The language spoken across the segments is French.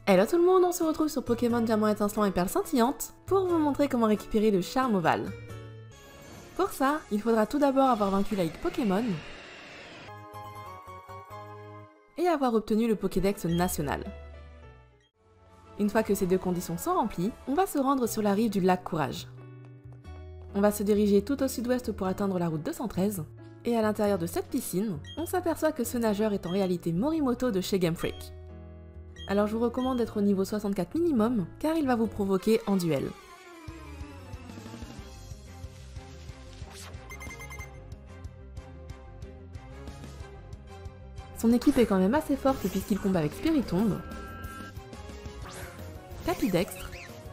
Hello tout le monde, on se retrouve sur Pokémon Diamant étincelant et Perle scintillante pour vous montrer comment récupérer le charme ovale. Pour ça, il faudra tout d'abord avoir vaincu la Ligue Pokémon et avoir obtenu le Pokédex national. Une fois que ces deux conditions sont remplies, on va se rendre sur la rive du lac Courage. On va se diriger tout au sud-ouest pour atteindre la route 213, et à l'intérieur de cette piscine, on s'aperçoit que ce nageur est en réalité Morimoto de chez Game Freak. Alors je vous recommande d'être au niveau 64 minimum, car il va vous provoquer en duel. Son équipe est quand même assez forte puisqu'il combat avec Spiritomb, Capidextre,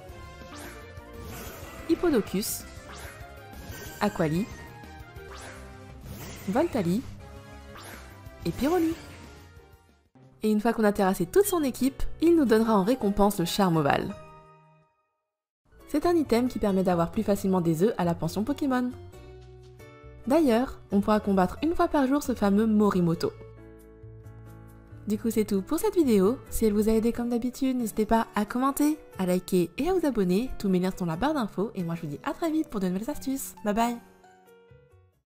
Hippodocus, Aquali, Voltali et Pyroli. Et une fois qu'on a terrassé toute son équipe, il nous donnera en récompense le charme ovale. C'est un item qui permet d'avoir plus facilement des œufs à la pension Pokémon. D'ailleurs, on pourra combattre une fois par jour ce fameux Morimoto. Du coup c'est tout pour cette vidéo. Si elle vous a aidé comme d'habitude, n'hésitez pas à commenter, à liker et à vous abonner. Tous mes liens sont dans la barre d'infos et moi je vous dis à très vite pour de nouvelles astuces. Bye bye.